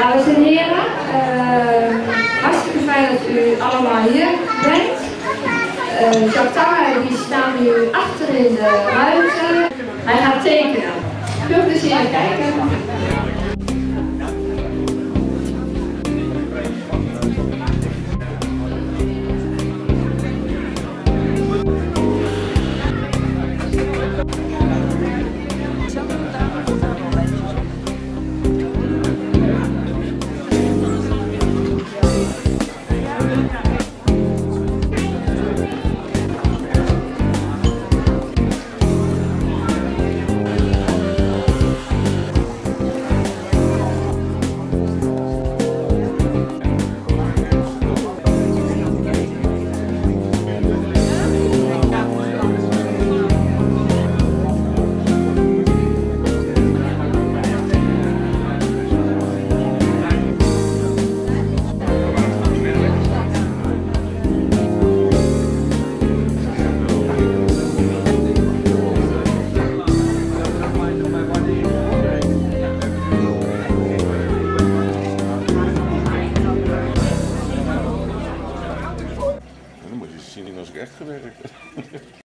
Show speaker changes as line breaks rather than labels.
Dames en heren, hartstikke fijn dat u allemaal hier bent. Jacques Tanger die staat nu achter in de ruimte. Hij gaat tekenen. Veel plezier aan kijken.
Dan moet je zien als ik echt gewerkt heb.